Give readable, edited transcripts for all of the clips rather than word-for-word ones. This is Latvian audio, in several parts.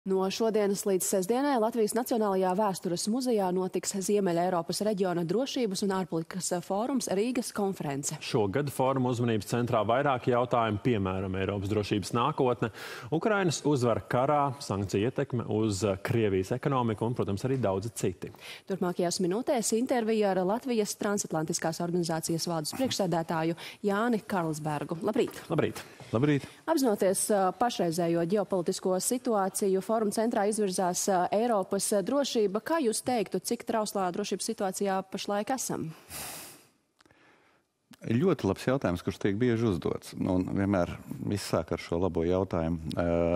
No šodienas līdz sestdienai Latvijas Nacionālajā vēstures muzejā notiks Ziemeļa Eiropas reģiona drošības un ārpolitikas fórums Rīgas konference. Šogad fóruma uzmanības centrā vairāki jautājumi, piemēram, Eiropas drošības nākotne, Ukrainas uzvara karā, sankciju ietekme uz Krievijas ekonomiku un, protams, arī daudzi citi. Turpmākajās minūtēs intervija ar Latvijas transatlantiskās organizācijas valdes priekšsēdētāju Jāni Karlsbergu. Labrīt! Labrīt! Labrīt! Apzinoties pašreizējo ģeopolitisko situāciju, fóruma centrā izvirzās Eiropas drošība. Kā jūs teiktu, cik trauslā drošības situācijā pašlaik esam? Ļoti labs jautājums, kurš tiek bieži uzdots. Un vienmēr viss sāk ar šo labo jautājumu.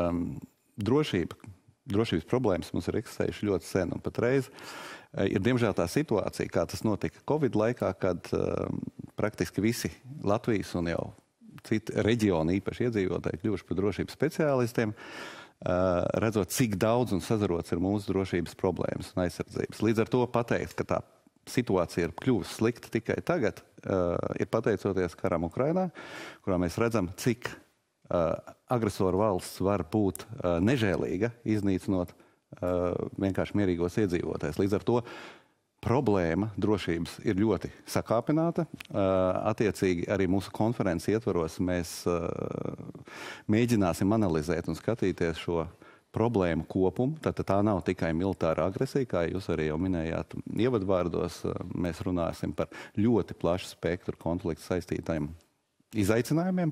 Drošības problēmas mums ir eksistējuši ļoti sen un patreiz. Ir diemžēl tā situācija, kā tas notika Covid laikā, kad praktiski visi Latvijas un jau citi reģioni, īpaši iedzīvotāji, kļuvuši par drošības speciālistiem, redzot, cik daudz un sazarots ir mūsu drošības problēmas un aizsardzības. Līdz ar to pateikt, ka tā situācija ir kļuvusi slikta tikai tagad, ir pateicoties karam Ukrainā, kurā mēs redzam, cik agresoru valsts var būt nežēlīga, iznīcinot vienkārši mierīgos iedzīvotājus. Līdz ar to problēma drošības ir ļoti sakāpināta. Attiecīgi arī mūsu konferences ietvaros mēs mēģināsim analizēt un skatīties šo problēmu kopumu. Tātad tā nav tikai militāra agresija, kā jūs arī jau minējāt ievadvārdos. Mēs runāsim par ļoti plašu spektru konfliktu saistītajiem izaicinājumiem.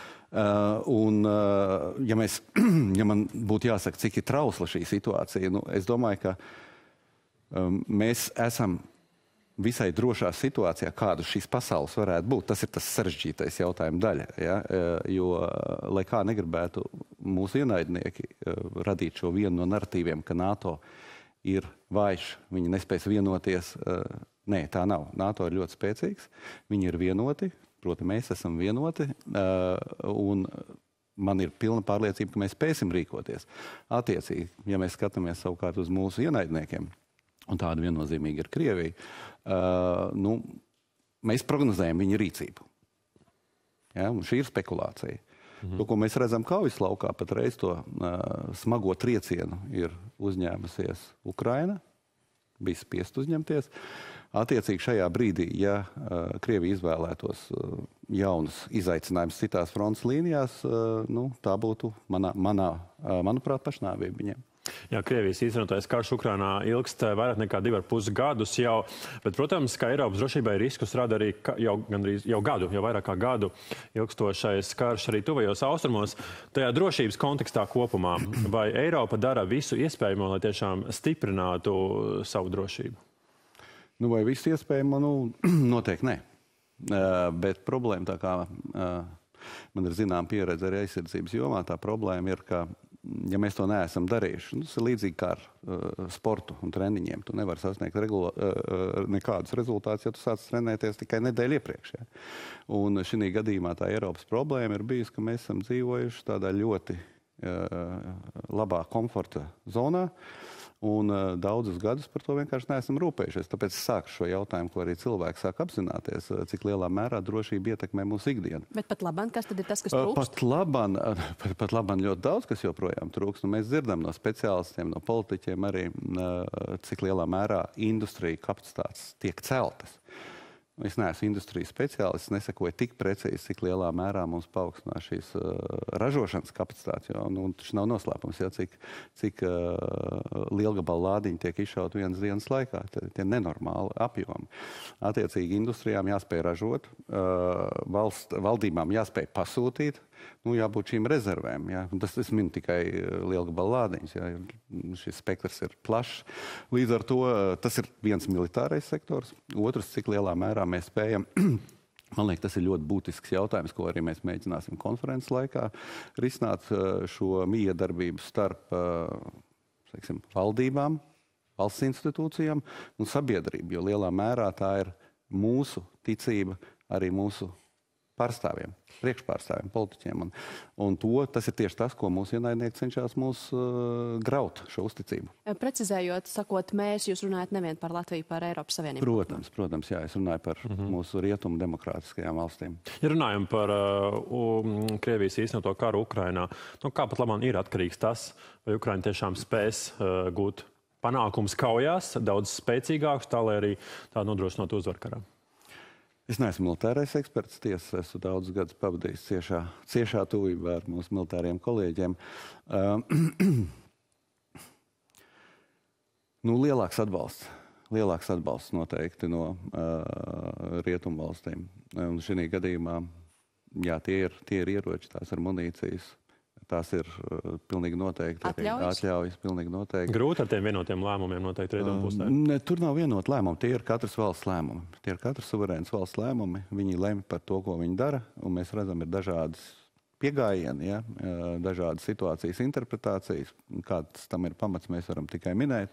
Ja man būtu jāsaka, cik ir trausla šī situācija, es domāju, ka mēs esam visai drošā situācijā, kādu šīs pasaules varētu būt. Tas ir tas sarežģītais jautājuma daļa. Ja? Jo, lai kā negribētu mūsu ienaidnieki radīt šo vienu no narratīviem, ka NATO ir vājš, viņi nespēs vienoties. Nē, tā nav. NATO ir ļoti spēcīgs. Viņi ir vienoti, proti mēs esam vienoti. Un man ir pilna pārliecība, ka mēs spēsim rīkoties. Attiecīgi, ja mēs skatāmies savukārt uz mūsu ienaidniekiem, un tāda viennozīmīgi ir Krievija, mēs prognozējam viņa rīcību. Ja, un šī ir spekulācija. To, ko mēs redzam kaujas laukā, patreiz to smago triecienu ir uzņēmusies Ukraina, bija spiest uzņemties. Attiecīgi šajā brīdī, ja Krievija izvēlētos jaunus izaicinājumus citās frontes līnijās, tā būtu, manuprāt, pašnāvība viņiem. Jā, Krievijas īstenotais karš Ukrainā ilgst vairāk nekā 2,5 gadus jau, bet, protams, ka Eiropas drošībai riskus rada arī jau vairāk kā gadu ilgstošais karš arī tuvajos austrumos. Tajā drošības kontekstā kopumā, vai Eiropa dara visu iespējamo, lai tiešām stiprinātu savu drošību? Vai visu iespējamo? Noteikti nē. Bet problēma, tā kā man ir zinām pieredze arī aizsardzības jomā, tā problēma ir, ka ja mēs to neesam darījuši, tas ir līdzīgi kā ar sportu un treniņiem. Tu nevari sasniegt nekādus rezultātus, ja tu sāc trenēties tikai nedēļu iepriekš. Ja? Un šī gadījumā tā Eiropas problēma ir bijusi, ka mēs esam dzīvojuši tādā ļoti labā komforta zonā, un daudzus gadus par to vienkārši neesam rūpējušies. Tāpēc es sāku šo jautājumu, ko arī cilvēki sāk apzināties, cik lielā mērā drošība ietekmē mūsu ikdienu. Bet pat labam, kas tad ir tas, kas trūkst? Pat labam ļoti daudz, kas joprojām trūkst. Mēs dzirdam no speciālistiem, no politiķiem arī, cik lielā mērā industrija kapacitātes tiek celtas. Es neesmu industrijas speciālists, nesakoju tik precīzi, cik lielā mērā mums paaugstinās šīs ražošanas kapacitātes. Tas nav noslēpums, cik lielgabalu lādiņi tiek izšaut vienas dienas laikā. Tie nenormāli apjomi. Attiecīgi industrijām jāspēj ražot, valdībām jāspēj pasūtīt, jābūt šīm rezervēm. Ja? Tas min tikai lielgabalu lādiņus. Ja? Šis spektrs ir plašs. Līdz ar to tas ir viens militārais sektors. Otrs, cik lielā mērā mēs spējam. Man liekas, tas ir ļoti būtisks jautājums, ko arī mēs mēģināsim konferences laikā risināt šo miedarbību starp valdībām, valsts institūcijām un sabiedrību, jo lielā mērā tā ir mūsu ticība, arī mūsu pārstāvjiem, priekšpārstāvjiem, politiķiem. Un tas ir tieši tas, ko mūsu ienaidnieki cenšas graut, šo uzticību. Precizējot, sakot, mēs, jūs runājat nevien par Latviju, par Eiropas Savienību. Protams, jā, es runāju par mūsu rietumu demokrātiskajām valstīm. Ja runājam par Krievijas īstenoto karu Ukrainā, kā pat labāk ir atkarīgs tas, vai Ukraina tiešām spēs gūt panākums kaujās, daudz spēcīgākus, tā lai arī tā nodrošinātu uzvaru karā? Es neesmu militārais eksperts, tiesa, esmu daudz gadus pavadījis ciešā tuvībā ar mūsu militāriem kolēģiem. Lielāks atbalsts noteikti no rietumu valstīm. Un šī gadījumā, jā, tie ir ieroči, tās ir munīcijas. Tās ir pilnīgi noteikti. Atļaujas pilnīgi noteikti. Grūti ar tiem vienotiem lēmumiem noteikti rietumu pusē? Tur nav vienot lēmumu. Tie ir katras valsts lēmumi. Tie ir katras suverēnas valsts lēmumi. Viņi lemj par to, ko viņi dara. Un mēs redzam, ir dažādas pieejami, ja? Dažādas situācijas interpretācijas. Kāds tam ir pamats, mēs varam tikai minēt.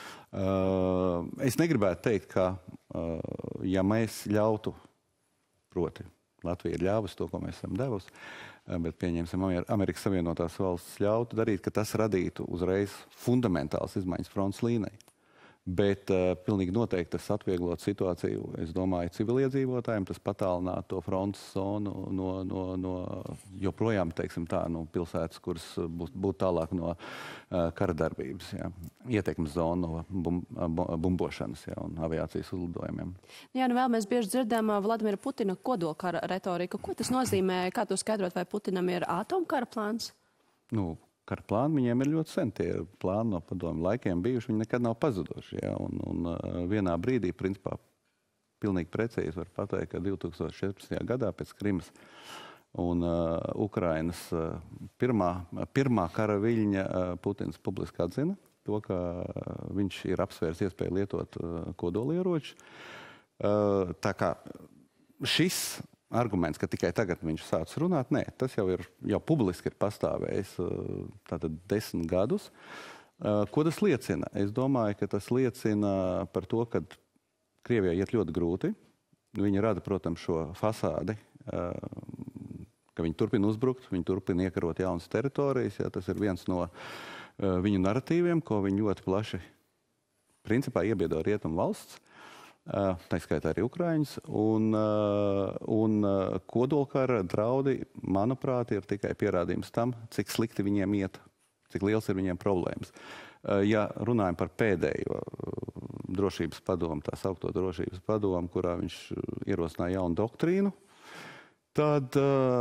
Es negribētu teikt, ka ja mēs ļautu, proti, Latvija ir ļāvusi to, ko mēs esam devusi, bet pieņemsim Amerikas Savienotās valstis ļautu darīt, ka tas radītu uzreiz fundamentāls izmaiņas frontes līnijai. Bet pilnīgi noteikti tas atvieglot situāciju, es domāju, civiliedzīvotājiem, tas patālinātu to frontes zonu no joprojām, teiksim tā, no pilsētas, kuras būtu tālāk no kara darbības, jā. Ietekmes zonu no bumbošanas, jā, un aviācijas uzlidojumiem. Jā, vēl mēs bieži dzirdam Vladimira Putina kodolkara retoriku. Ko tas nozīmē? Kā to skaidrot, vai Putinam ir atomkara plāns? Kara plāni viņiem ir ļoti sen. Tie plāni no padomu laikiem bijuši, viņi nekad nav pazuduši. Ja? Un vienā brīdī, principā, pilnīgi precīzi var pateikt, ka 2014. gadā pēc Krimas un Ukrainas pirmā kara viļņa Putins publiski atzina to, ka viņš ir apsvērs iespēju lietot kodolieroči. Tā kā šis arguments, ka tikai tagad viņš sācis runāt, nē, tas jau publiski ir pastāvējis tātad 10 gadus. Ko tas liecina? Es domāju, ka tas liecina par to, ka Krievijai iet ļoti grūti. Viņi rada, protams, šo fasādi, ka viņi turpina uzbrukt, viņi turpina iekarot jaunas teritorijas. Ja, tas ir viens no viņu naratīviem, ko viņi ļoti plaši principā iebiedo rietumu valsts. Tā skaitā arī Ukraiņas, un kodolkara draudi, manuprāt, ir tikai pierādījums tam, cik slikti viņiem iet, cik liels ir viņiem problēmas. Ja runājam par pēdējo drošības padomu, tā saukto drošības padomu, kurā viņš ierosināja jaunu doktrīnu, tad,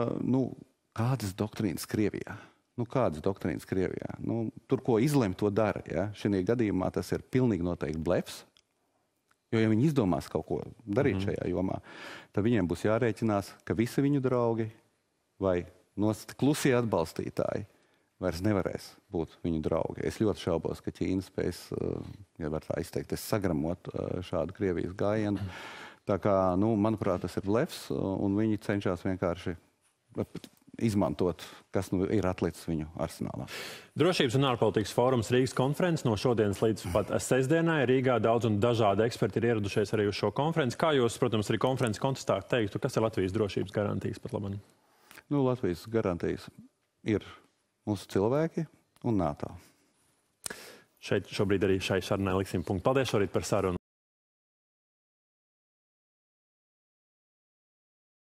kādas doktrīnas Krievijā? Kādas doktrīnas Krievijā? Tur, ko izlem, to dara. Ja? Šajā gadījumā tas ir pilnīgi noteikti blefs. Jo, ja viņi izdomās kaut ko darīt šajā jomā, tad viņiem būs jārēķinās, ka visi viņu draugi vai klusie atbalstītāji vairs nevarēs būt viņu draugi. Es ļoti šaubos, ka Ķīna spēs, ja var tā izteikties, sagramot šādu Krievijas gājienu. Tā kā, manuprāt, tas ir blefs, un viņi cenšas vienkārši izmantot, kas ir atlicis viņu arsenālā. Drošības un ārpolitikas fórums Rīgas konferences no šodienas līdz pat sestdienai. Rīgā daudz un dažādi eksperti ir ieradušies arī uz šo konferenci. Kā jūs, protams, arī konferences kontekstā teiktu, kas ir Latvijas drošības garantijas pat labāk? Latvijas garantijas ir mūsu cilvēki un NATO. Šeit šobrīd arī šai sarunai liksim punktu. Paldies šorīt par sarunu.